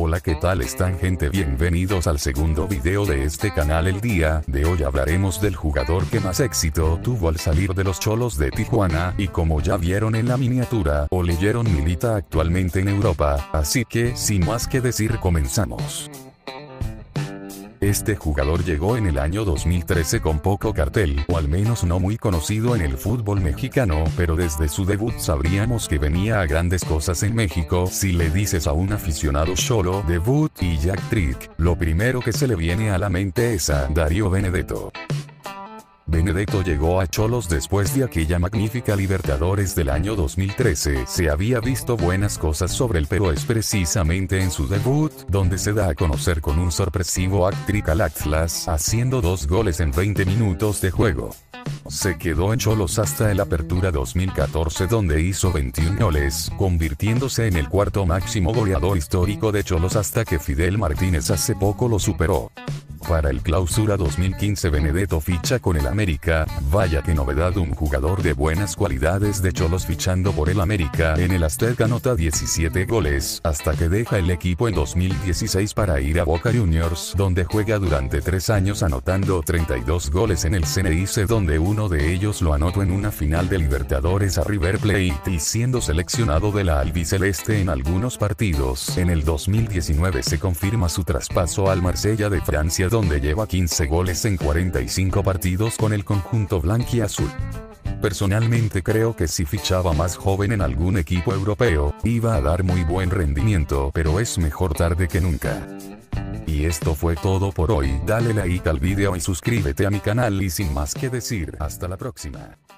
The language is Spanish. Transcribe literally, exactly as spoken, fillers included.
Hola, ¿qué tal están, gente? Bienvenidos al segundo video de este canal. El día de hoy hablaremos del jugador que más éxito tuvo al salir de los Cholos de Tijuana, y como ya vieron en la miniatura o leyeron, milita actualmente en Europa, así que sin más que decir, comenzamos. Este jugador llegó en el año dos mil trece con poco cartel, o al menos no muy conocido en el fútbol mexicano, pero desde su debut sabríamos que venía a grandes cosas en México. Si le dices a un aficionado cholo debut y Jack Trick, lo primero que se le viene a la mente es a Darío Benedetto. Benedetto llegó a Cholos después de aquella magnífica Libertadores del año dos mil trece. Se había visto buenas cosas sobre él, pero es precisamente en su debut donde se da a conocer con un sorpresivo hat-trick al Atlas, haciendo dos goles en veinte minutos de juego. Se quedó en Cholos hasta el Apertura dos mil catorce, donde hizo veintiún goles, convirtiéndose en el cuarto máximo goleador histórico de Cholos hasta que Fidel Martínez hace poco lo superó. Para el Clausura dos mil quince, Benedetto ficha con el América. Vaya que novedad, un jugador de buenas cualidades de Cholos fichando por el América. En el Azteca anota diecisiete goles, hasta que deja el equipo en dos mil dieciséis para ir a Boca Juniors, donde juega durante tres años anotando treinta y dos goles en el C N I C, donde uno de ellos lo anotó en una final de Libertadores a River Plate, y siendo seleccionado de la albiceleste en algunos partidos. En el dos mil diecinueve se confirma su traspaso al Marsella de Francia, donde lleva quince goles en cuarenta y cinco partidos con el conjunto blanquiazul. Personalmente creo que si fichaba más joven en algún equipo europeo, iba a dar muy buen rendimiento, pero es mejor tarde que nunca. Y esto fue todo por hoy. Dale like al video y suscríbete a mi canal, y sin más que decir, hasta la próxima.